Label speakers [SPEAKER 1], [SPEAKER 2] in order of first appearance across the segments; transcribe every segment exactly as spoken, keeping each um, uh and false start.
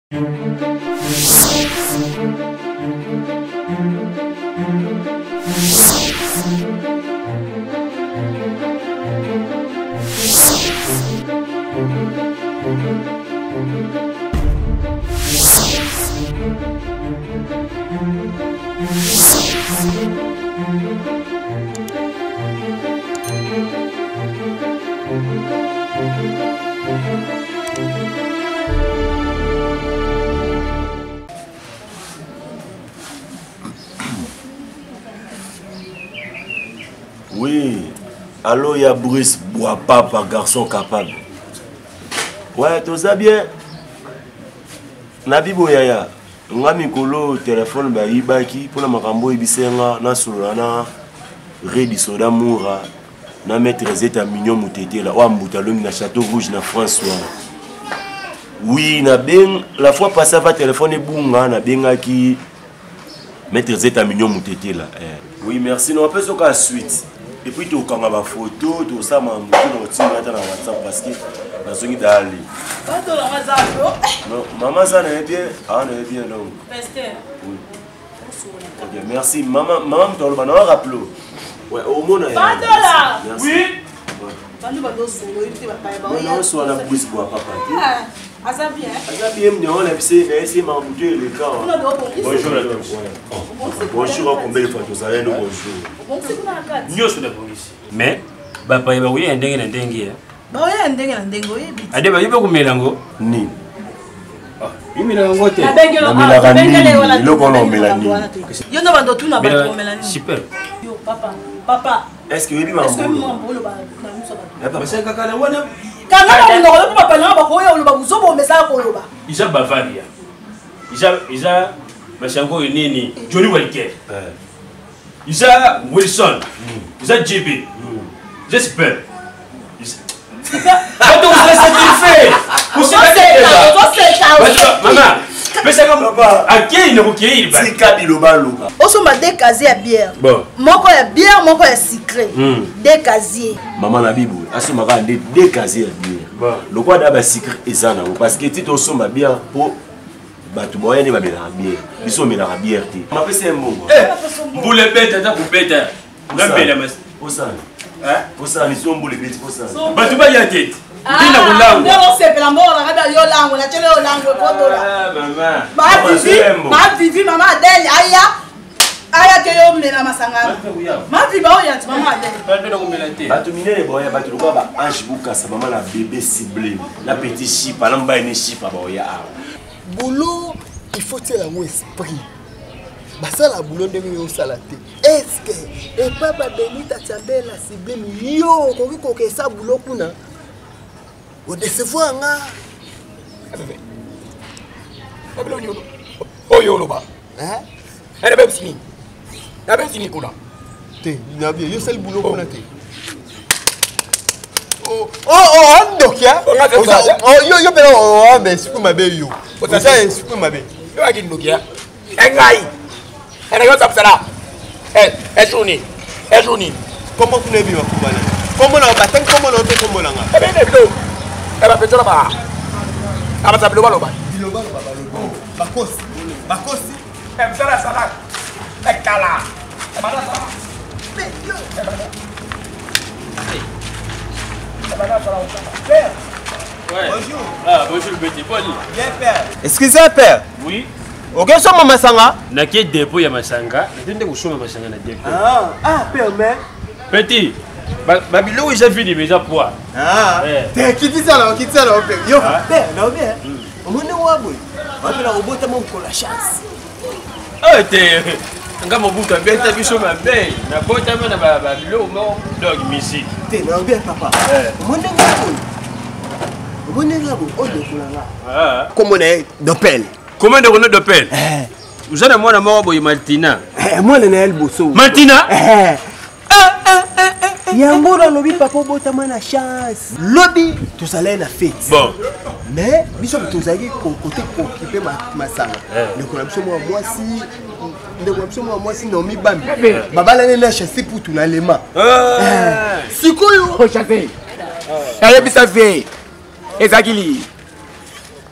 [SPEAKER 1] Oui, allô, il y a Brice, bois papa, garçon capable. Ouais, tout ça bien. Nabi Boyaya, nga mikolo téléphone ba ibaki pour la makambo ibisenga na solana Redi Soda Moura na maître Zeta Mignon Moutete la wa Moutalongi na Château Rouge na François. Oui, na ben la fois passée va téléphone bunga na benga ki maître Zeta Mignon Moutete là. Oui, merci, non peut soka suite. Et puis tu as ma photo, tout ça, ma photo, dans WhatsApp parce que dans ce qui non, maman, ça n'est bien. Ah, n'est bien, non. Oui. Ok, merci. Maman, maman, tu as le rappelé. Ouais, au moins. Oui. Non, soit la bouche pour papa. Ah, ça bien. Ah, bien, on a essayé de m'embouter les gars. Bonjour, la bonjour, combien de fois tu as dit bonjour? Nous sommes la police. Mais, papa, il va y avoir un dingue, un dingue.
[SPEAKER 2] Bah oui, un dingue, un dingue.
[SPEAKER 1] Ade ba yibe ku melango ni. Ah, yi melango te.
[SPEAKER 2] Na bengue lo. Na bengue wala.
[SPEAKER 1] Lo kono melani.
[SPEAKER 2] Yo no bando tuna ba ko melani.
[SPEAKER 1] Super.
[SPEAKER 2] Yo papa, papa.
[SPEAKER 1] Est-ce que yibi ma
[SPEAKER 2] Est-ce que mo mbolo ba na muso ba.
[SPEAKER 1] Ya papa c'est kaka la wana.
[SPEAKER 2] Kana ba no lo papa na ba ko yo lo ba buzobo mesa ko lo ba.
[SPEAKER 3] Isa Bavaria. Isa Isa mashango nini? Johnny Walker.
[SPEAKER 1] Eh.
[SPEAKER 3] Isa Wilson. Isa J B. J'espère. Quand on se satisfait, vous savez maman, mais c'est comme papa. À qui il ne requiert il va.
[SPEAKER 1] C'est kabiloba loba.
[SPEAKER 2] Oso ma deux casiers à bière.
[SPEAKER 3] Bon.
[SPEAKER 2] Moko ya bière, moko ya sucré. Deux casiers.
[SPEAKER 1] Maman na bibu, aso maka ndé deux casiers à bière.
[SPEAKER 3] Bon.
[SPEAKER 1] Le quoi d'aba sucre ezana parce que ti to so ma bière pour batu moya ne ba mela bière. Biso mela bière ti. Ma pese mbongo.
[SPEAKER 3] Eh, boule bête ata ku bête. La belle mas.
[SPEAKER 1] Osa.
[SPEAKER 3] Hein?
[SPEAKER 1] Osa ni so mbule bête osa.
[SPEAKER 3] Batu ba ya tête. Dina kulango.
[SPEAKER 2] Ndio sepela mbona kada yo lango na chele yo lango ko dola.
[SPEAKER 3] Ah maman.
[SPEAKER 2] Ma vivi, ma vivi mama Adele aya. Aya ke yo mena masangana. Ma vivi ba oya mama Adele.
[SPEAKER 3] Pas de combien la tête.
[SPEAKER 1] Batu minene boya batu lokwa ba ange bukasa maman la bébé ciblé. La petit chip alamba ni chip ba oya.
[SPEAKER 4] Boulot, il faut tirer un esprit. Basa la boulot de mieux salaté. Est-ce que et papa Benita Tchambé la ciblé yo ko ko ke sa boulot kuna. O décevoir nga.
[SPEAKER 5] Oh yo loba.
[SPEAKER 4] Hein?
[SPEAKER 5] Elle est même fini. Elle est même fini kuna.
[SPEAKER 4] Te, na bien yo sel boulot kuna te. Oh oh oh ndokia. Oh yo yo pela oh mais c'est ma be yo. O ça c'est ma be.
[SPEAKER 5] Yo aki ndokia. Engai. Elle est comme ça. Eh, eh journée. Eh journée.
[SPEAKER 4] Comment vous n'avez pas kumana? Comment on va tant comment on fait comment on
[SPEAKER 5] Eh bien bien. Eh ben peut-être pas. Ah bah ça peut pas loba.
[SPEAKER 4] Biloba loba loba. Bakos. Bakos.
[SPEAKER 5] Eh ça la salade. Eh kala. Eh bah ça.
[SPEAKER 4] Mais yo.
[SPEAKER 5] Eh bah ça la. Père.
[SPEAKER 3] Ouais.
[SPEAKER 4] Bonjour.
[SPEAKER 3] Ah bonjour petit Paul.
[SPEAKER 4] Bien père. Excusez père.
[SPEAKER 3] Oui.
[SPEAKER 4] Ok, so mama sanga.
[SPEAKER 3] Na ke dépôt ya masanga. Natende kusoma masanga na dépôt.
[SPEAKER 4] Ah, ah père mais.
[SPEAKER 3] Petit. Ba babilo j'ai fini déjà poids.
[SPEAKER 4] Ah. Te kiti sana, kiti sana père. Yo père, na bien. Omone wabo. Wapela robota mo ko la chance.
[SPEAKER 3] Ah te nga mobuta beta biso mabe. Na bota na ba babilo mo dog music.
[SPEAKER 4] Te na bien papa. Omone wabo. Omone wabo o de kulanga.
[SPEAKER 3] Ah.
[SPEAKER 4] Comment on est d'Opel.
[SPEAKER 3] Comment de Renault d'Opel? Vous avez moi na mo boy Martina.
[SPEAKER 4] Eh moi na el bosso.
[SPEAKER 3] Martina?
[SPEAKER 4] Eh. Yango na lobi papa bota na chance. Lobi tout ça là na fête.
[SPEAKER 3] Bon.
[SPEAKER 4] Mais biso tozaki côté occuper ma masanga. Ne ko na biso moi moi si ne ko biso moi moi si no mi bambi. Baba la na chasser pour tout na lema.
[SPEAKER 3] Ah.
[SPEAKER 4] Sikoyo.
[SPEAKER 5] Oh chasser. Elle est bisa fait. Ezakili.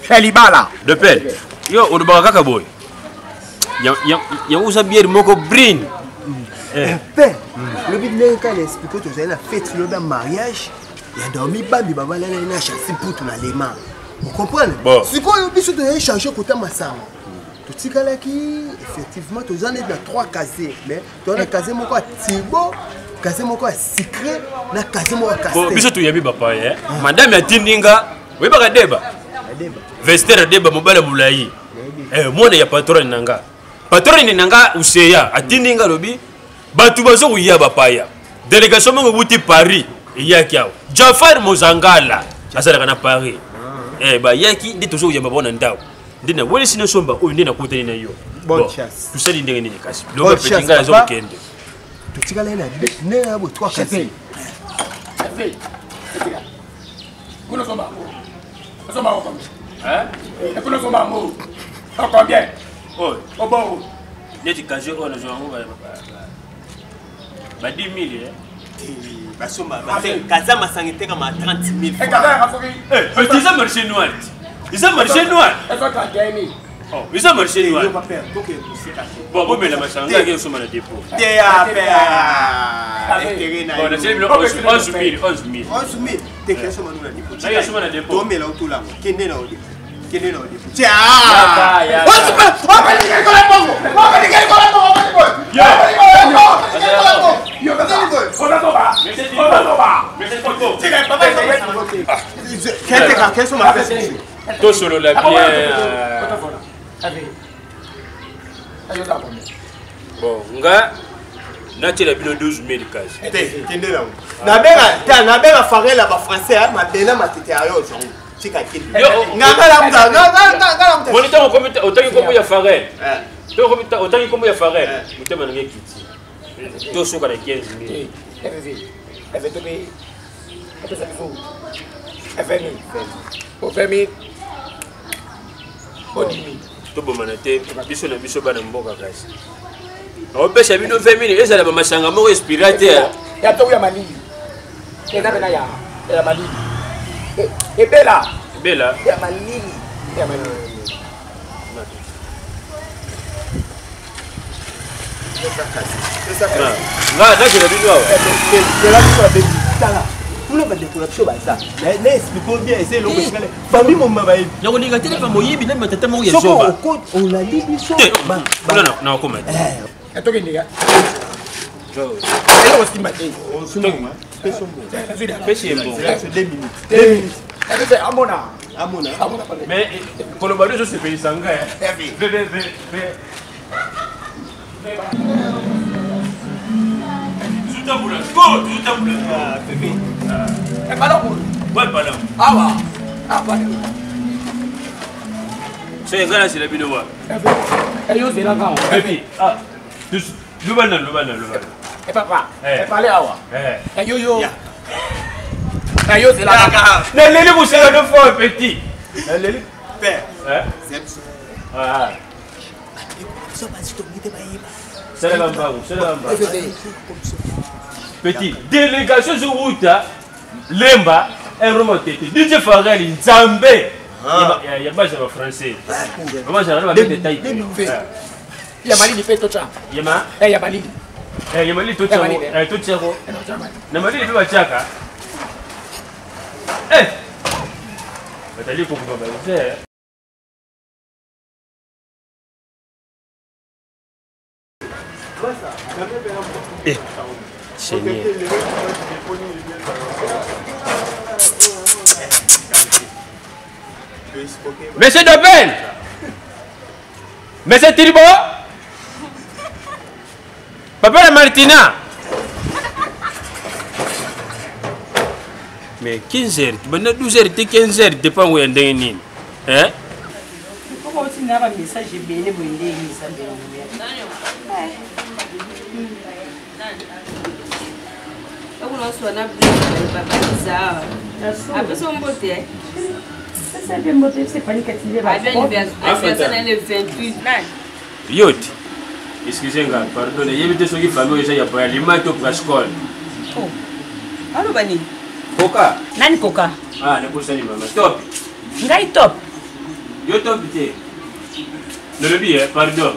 [SPEAKER 5] Libala.
[SPEAKER 3] De pelle. Yo, on va kaka boy. Ya ya ya usa bière moko brin.
[SPEAKER 4] Eh père, le but n'est qu'à l'expliquer que c'est la fête le mariage. Il a dormi bambi baba là na chassi pour tout les mains. Vous comprenez?
[SPEAKER 3] Bon.
[SPEAKER 4] C'est quoi le but de échanger côté massam? Tout ce cas là qui effectivement tous en est dans trois casiers, mais dans le casier moko tibo, casier moko secret, na casier moko casté.
[SPEAKER 3] Bon, biso tu yabi papa eh. Madame ya tindinga, oui ba deba.
[SPEAKER 4] Deba.
[SPEAKER 3] Vester deba mobala bulayi. Eh mona ya patron nanga. Patron nanga useya atindinga lobi. Batu bazo kuya bapaya. Délégation mo buti Paris. Yaki awo. Jafar Mozangala. Asala kana Paris. Eh ba yaki ndi tozo yamba bona ndawo. Ndina wole sino somba oyo ndina kutani na yo.
[SPEAKER 4] Bonne chasse.
[SPEAKER 3] Tu sais ndenge nini kasi. Loba petinga zo kende.
[SPEAKER 4] Tout ce cas là na ne abo trois casiers.
[SPEAKER 5] Chef. Kuna somba. Somba ko. Hein? Et kuna somba mo. Combien?
[SPEAKER 3] Oh,
[SPEAKER 5] oh bon.
[SPEAKER 3] Neti kaje ona zo ngo ba ba dix mille eh.
[SPEAKER 4] Basoma ba kaza masangite kama trente mille.
[SPEAKER 5] Eh kaza ka foki.
[SPEAKER 3] Eh, mais ça marché noir. Ils ont marché noir.
[SPEAKER 5] Et toi tu as gagné.
[SPEAKER 3] Oh, ils ont marché noir.
[SPEAKER 4] Pas perdre. Donc c'est caché.
[SPEAKER 3] Bon, bon mais la machanga qui est sur le dépôt.
[SPEAKER 4] T'es à faire.
[SPEAKER 3] Bon, la célèbre onze mille, onze mille.
[SPEAKER 4] onze mille. T'es que sur le dépôt.
[SPEAKER 3] Ça y est sur le dépôt.
[SPEAKER 4] Tomber là tout là. Kende là. Kende là. Tiens.
[SPEAKER 3] Oh,
[SPEAKER 4] c'est pas. On va dire qu'on est bon. On va dire qu'on est bon. On va dire qu'on est bon.
[SPEAKER 3] Yo.
[SPEAKER 5] Yo, kaza. On a toba. Mais c'est on a toba. Mais c'est pas bon.
[SPEAKER 4] Tiens, papa, il va Qu'est-ce que qu'est-ce qu'on m'a fait?
[SPEAKER 3] Tout solo la bien. Bon, nga na tela bino douze mille cash.
[SPEAKER 4] Kende là. Na bela, ta na bela faré là ba français, ma bena ma tete ayo aujourd'hui. Tika kende. Nga la mta, nga nga nga mta.
[SPEAKER 3] Bon, temps comme autant comme ya faré. To comme autant comme ya faré. Mutema na ngekiti. To soka na quinze mille.
[SPEAKER 5] Eh vas-y. Eh vais te payer. Après ça il faut. Eh vingt mille. Au vingt mille. Au dix mille.
[SPEAKER 3] To bomana te biso na biso bana mboka kasi. O pesa bino vingt mille ezala ba masanga moko inspirateur.
[SPEAKER 5] Ya to ya mali. Eza bena ya. Ya mali. Et bella.
[SPEAKER 3] Bella.
[SPEAKER 5] Ya mali. Ya mali.
[SPEAKER 3] Nga na kila bino awa.
[SPEAKER 4] C'est là que tu as dit. Tout le monde découvre ça. Mais explique bien, c'est l'autre qui famille mon mabaï.
[SPEAKER 3] Ya ko ninga tele pa moyibi na matata mo ya
[SPEAKER 4] Soko
[SPEAKER 3] zoba.
[SPEAKER 4] on l'a dit biso.
[SPEAKER 3] Ba. Non non, na ko mate.
[SPEAKER 5] Ya to kende ya.
[SPEAKER 3] Jo.
[SPEAKER 5] Ele ko simba te.
[SPEAKER 4] On se nomme.
[SPEAKER 3] Pesi embo.
[SPEAKER 4] C'est deux minutes. deux minutes.
[SPEAKER 5] Ele se amona.
[SPEAKER 4] Amona.
[SPEAKER 5] Amona pa.
[SPEAKER 3] Mais kolobado so se pe sanga. Ve ve ve ve. Zuta bula. Go, zuta bula. Ah, bébé.
[SPEAKER 5] Eh pas là pour.
[SPEAKER 3] Ouais, pas là.
[SPEAKER 5] Ah wa. Ah pas.
[SPEAKER 3] C'est ngana c'est la bino wa.
[SPEAKER 5] Eh yo c'est là quand.
[SPEAKER 3] Bébé. Ah. Tous lubana lubana lubana.
[SPEAKER 5] Eh papa.
[SPEAKER 3] Eh.
[SPEAKER 5] Eh parler awa.
[SPEAKER 3] Eh.
[SPEAKER 5] Eh yo yo. Eh yo c'est là quand.
[SPEAKER 3] Ne leli vous c'est deux fois petit.
[SPEAKER 4] Ne leli père.
[SPEAKER 3] Hein?
[SPEAKER 4] C'est
[SPEAKER 3] Ah.
[SPEAKER 4] ça va si tu me dis pas.
[SPEAKER 3] C'est la bamba, c'est la bamba. Petit délégation sur route Lemba et remonté. D J Farrell Nzambe. Il y a pas de français. Comment j'arrive avec des tailles.
[SPEAKER 5] Il y a Mali qui fait tout ça.
[SPEAKER 3] Il y a ma.
[SPEAKER 5] Eh il y a Mali.
[SPEAKER 3] Eh il y a Mali tout ça. Eh tout ça. Na Mali il fait pas chaka. Eh. Batali ko ko ba. Eh, Seigneur. Monsieur Dobel, Monsieur Tiribo, Papa la Martina. Mais quinze heures, maintenant douze heures, quinze heures, dépend où il y a un nid. Hein?
[SPEAKER 2] Pourquoi tu n'as pas de message béni pour une délice? On a
[SPEAKER 3] Yot, excusez-moi, pardon, il y a des gens qui font des choses pour alimenter au prescole.
[SPEAKER 2] Oh, allô, Bani.
[SPEAKER 3] Coca.
[SPEAKER 2] Nani Coca?
[SPEAKER 3] Ah, ne pousse pas, maman. Stop.
[SPEAKER 2] Ngai top.
[SPEAKER 3] Yo t'habite. Le lobby, pardon.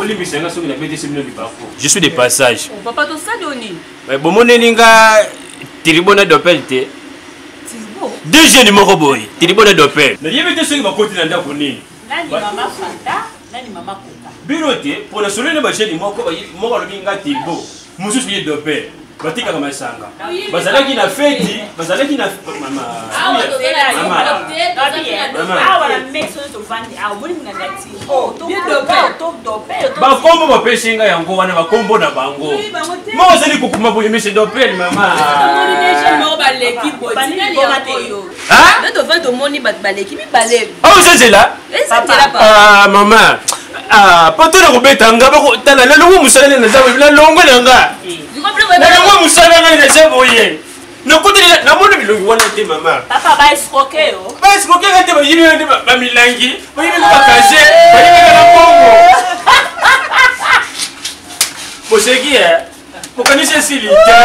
[SPEAKER 3] Je suis de passage.
[SPEAKER 2] Papa, tu sais donner.
[SPEAKER 3] Mais bon, mon ninga, Tiribona d'Opel. Deux jeunes de Moroboy, Tiribona d'Opel. Mais il y avait des choses qui m'ont continué à dire.
[SPEAKER 2] Nani maman Fanta, nani maman Coca.
[SPEAKER 3] Biroté, pour la soleil de ma chaîne, moi, moi, le binga Tiribo, mon souci d'Opel. Batika kama sanga. Bazalaki na feti, bazalaki na mama.
[SPEAKER 2] Ah, mama.
[SPEAKER 3] Ah,
[SPEAKER 2] wala meso to vandi. Ah, moni ngati. Oh, to to to to.
[SPEAKER 3] Ba kombo ba pesinga yango wana ba kombo na bango. Mo zali kokuma bo yemese do pel mama.
[SPEAKER 2] Moni deja mo ba leki boti.
[SPEAKER 3] Ah?
[SPEAKER 2] Na to vandi to moni ba leki mi balé.
[SPEAKER 3] Ah, c'est là. Ah, maman. Ah, pas tout le bête nga ba ko tala na longo musala na zawe na longo na nga. Na longo musala na na zawe. Na kuti na mona bilongi wana te mama.
[SPEAKER 2] Papa ba escroquer yo.
[SPEAKER 3] Ba escroquer ngate ba yimi ngate ba milangi. Ba yimi ba kaje. Ba yimi na bongo. Boseki eh. Pokanisha sili ta.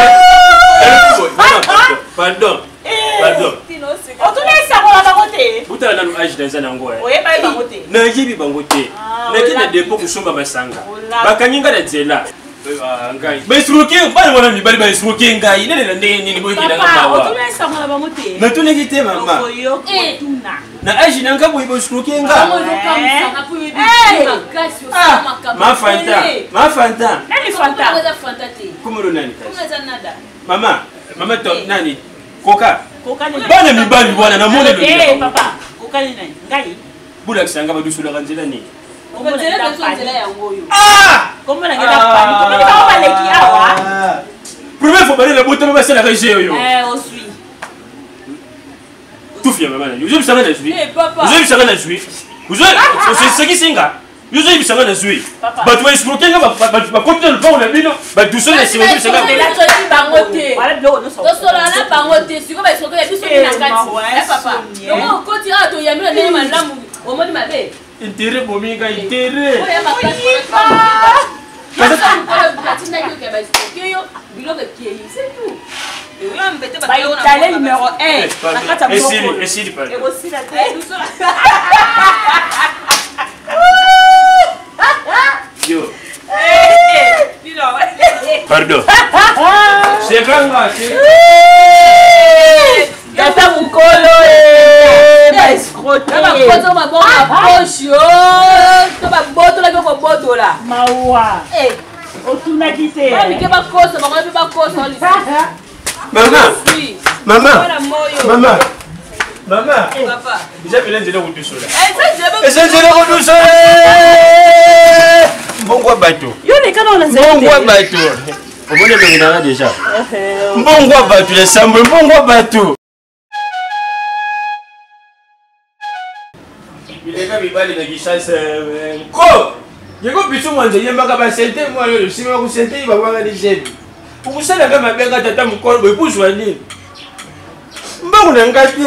[SPEAKER 3] Pardon. Pardon.
[SPEAKER 2] O tu ne sa ko la ba kote.
[SPEAKER 3] Buta na no age dans un ango.
[SPEAKER 2] Oye ba ba kote.
[SPEAKER 3] Na yibi bango te. Na kina depo kusomba masanga. Bakanyinga na zela. Ngai. Ba escroquer, ba wana mi bali ba escroquer ngai. Nene na nini boy kina
[SPEAKER 2] Papa, o tu ne sa ko la ba kote.
[SPEAKER 3] Na tune kite mama.
[SPEAKER 2] Oyo ko tuna.
[SPEAKER 3] Na age na nga boy ba escroquer nga. Ma fanta. Ma fanta.
[SPEAKER 2] Nani Fanta?
[SPEAKER 3] Comment le nani kazi? Mama, mama to nani? Koka.
[SPEAKER 2] Koka ni.
[SPEAKER 3] Bana mi bali wana na mone le.
[SPEAKER 2] Eh papa, koka ni nani? Ngai.
[SPEAKER 3] Bula kisanga ba dusula kanzela ni.
[SPEAKER 2] Kombo na ngeta pani.
[SPEAKER 3] Ah!
[SPEAKER 2] Kombo na ngeta pani. Kombo ni ba leki awa.
[SPEAKER 3] Premier faut bali la botte ba sala ka jeo yo.
[SPEAKER 2] Eh, on suit.
[SPEAKER 3] Tout fier maman. Yo je sanga na suite.
[SPEAKER 2] Eh papa.
[SPEAKER 3] Yo je sanga na suite. Vous c'est ce qui singa. Yo je sanga na suite. Ba tu escroquer nga ba ba continuer le bon la bino. Ba tout seul c'est moi sanga.
[SPEAKER 2] Mais là tu dis bangote. Voilà bilo no so.
[SPEAKER 6] To solo na bangote. Siko ba escroquer biso na kati. Eh papa. Donc ko tira to yamira na malamu. O modi mabe.
[SPEAKER 3] Intérêt bominga intérêt.
[SPEAKER 6] Oya ba papa. Parce que platina yo ke ba escroquer yo bilo ke kiyi. C'est tout.
[SPEAKER 2] Bah, il est numéro un.
[SPEAKER 3] Essile, essile, pas.
[SPEAKER 2] Et aussi la tête.
[SPEAKER 3] Yo. Pardon. C'est grand, c'est.
[SPEAKER 2] Kata mukolo eh. Ba escroquer.
[SPEAKER 6] Ba kozo ma bon approche yo. To ba boto la ko boto la.
[SPEAKER 2] Mawa.
[SPEAKER 6] Eh,
[SPEAKER 2] otuna kite.
[SPEAKER 6] ba mi ke ba kozo, ba ko ba kozo li.
[SPEAKER 3] Maman. Maman. Maman. Maman.
[SPEAKER 6] Papa.
[SPEAKER 3] Déjà bien de route du soleil.
[SPEAKER 6] Eh, ça je veux.
[SPEAKER 3] Et c'est de route du soleil. Bon quoi bateau.
[SPEAKER 2] Yo les canons la
[SPEAKER 3] Bon quoi bateau. On va le dire déjà. Bon quoi bateau, les sambo, bon quoi bateau. Il est comme il va les guichas ko. Yego bitu mwanze yembaka ba sente moi le sima ku sente il va voir les jeunes. Pour ça la gamme benga tata mukolo boy pour joindre. Mbongo na ngati.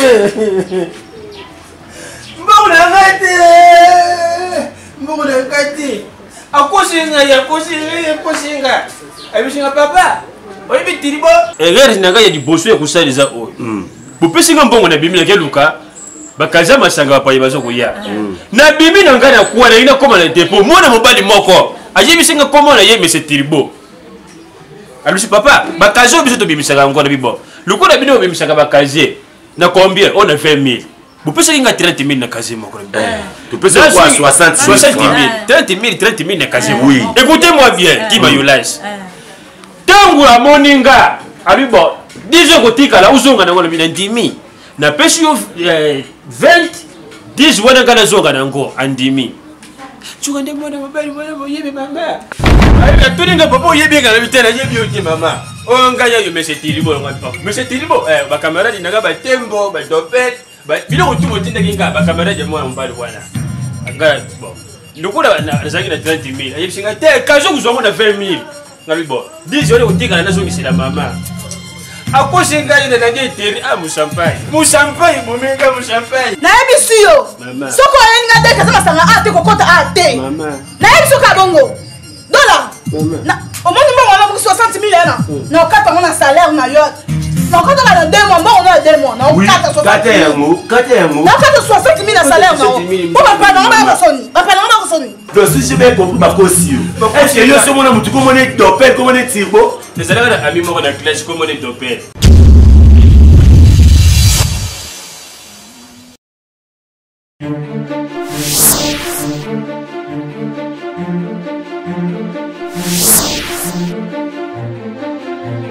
[SPEAKER 3] Mbongo na ngati. Mbongo na ngati. Akosinga ya kosinga ya kosinga. Abisinga papa. Oyi bitiribo. Egere nanga ya diboso ya kusaliza oyo. Bu pesinga mbongo na bimila keluka. Bakaza masanga pa yibazo kuya. Na bimi na ngana kuwa na ina koma na depo. Mona mobali moko. Ajibisinga koma na ye mese tiribo. Alusi papa, bakazo biso to bimisaka ngona bibo. Lukola bino bimisaka bakaze. Na combien? On a vingt mille. Vous pensez qu'il y a trente mille dans casier mon collègue.
[SPEAKER 1] Tu peux dire quoi? soixante
[SPEAKER 3] mille. trente mille, trente mille dans casier. Oui. Écoutez-moi bien, qui m'a eu l'âge. Tango la moninga. Abibo, dix jours côté kala uzonga na ngona bina dix mille. Na pesi yo vingt, dix wana kana zonga na ngo andimi. Chukande mwana mabali mwana moyebe mama. Ayi tuninga popo yebe kana bitena yebe yote mama. Onga ya yo monsieur Tilibo ngapa. Monsieur Tilibo eh ba camarade naga ba tembo ba dopet ba bilo kutu motinda kinga ba camarade mwana mbali bwana. Anga bon. Ndukula na zaki na trente mille. Ayi singa te kazo kuzonga na vingt mille. Ngabi bon. dix yole kutika na zongi sila mama. Akosinga ina nange teri a musampai. Musampai mumenga musampai.
[SPEAKER 2] Na yebi suyo. Soko yenga de kasa masanga ate kokota ate.
[SPEAKER 3] Mama.
[SPEAKER 2] Na yebi soka bongo. Dola.
[SPEAKER 3] Mama.
[SPEAKER 2] Na au moins nous on a soixante mille là. Na okata on a salaire na yo. Non, quand on a deux mois, moi on a deux mois. Non,
[SPEAKER 1] oui,
[SPEAKER 2] quatre soixante
[SPEAKER 1] quatre yango, quatre yango.
[SPEAKER 2] Non, quatre soixante mille à salaire, non. Pour papa, non, on va sonner. Papa, non, on va sonner.
[SPEAKER 1] Donc, si j'ai bien compris, ma cause, est-ce que yo, ce mon amour, comment on est doppel, comment on est turbo?
[SPEAKER 3] Les salaires à mi mort na clash comme on est doppel.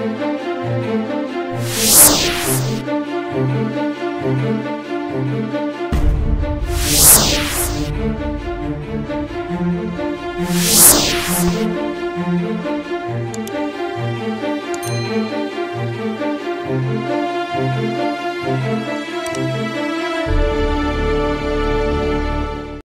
[SPEAKER 7] Thank you.